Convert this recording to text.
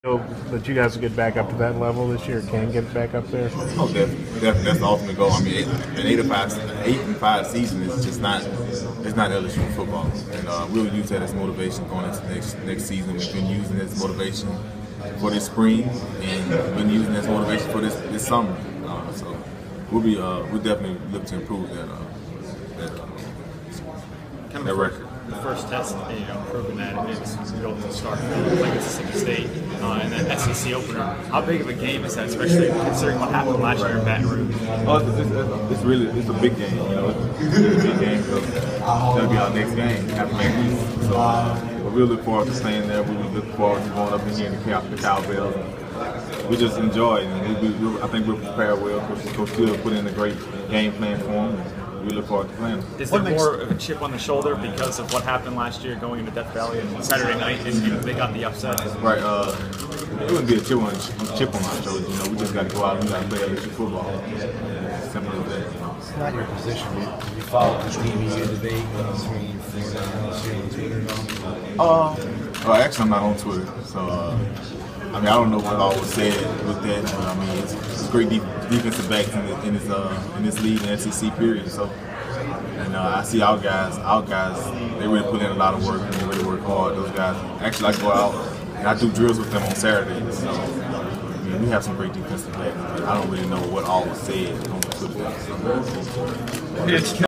That you guys will get back up to that level this year, can get back up there? Oh, definitely. That's the ultimate goal. I mean, an 8-5 season is just not. It's not LSU football, and we'll use that as motivation going into next season. We've been using it as motivation for this spring, and we've been using it as motivation for this summer. So we'll definitely look to improve that record. The first test, proving that it's built to start like Mississippi State and then SEC opener. How big of a game is that, especially considering what happened last year in Baton Rouge? Oh, it's a big game. It's a big game because that'll be our next game after next week. So but we'll look forward to staying there. We look forward to going up in here in the cowbells. We just enjoy it, and I think we're prepared well. Coach Steele put in a great game plan for them. We look forward to playing. Is there more of a chip on the shoulder because of what happened last year going into Death Valley and Saturday night, and they got the upset? Right. It wouldn't be a chip on our shoulders. We just got to go out and we got to play LSU football. It's simple as that. It's not your position. You follow the TV debate between Florida and LSU on Twitter? Well, actually, I'm not on Twitter, so. I mean, I don't know what all was said with that, but I mean, it's great defensive backs in this league in the SEC period. So, and I see our guys, they really put in a lot of work and they really work hard. Those guys, actually, I go out and I do drills with them on Saturdays. So, I mean, we have some great defensive backs, but I don't really know what all was said on the Twitter.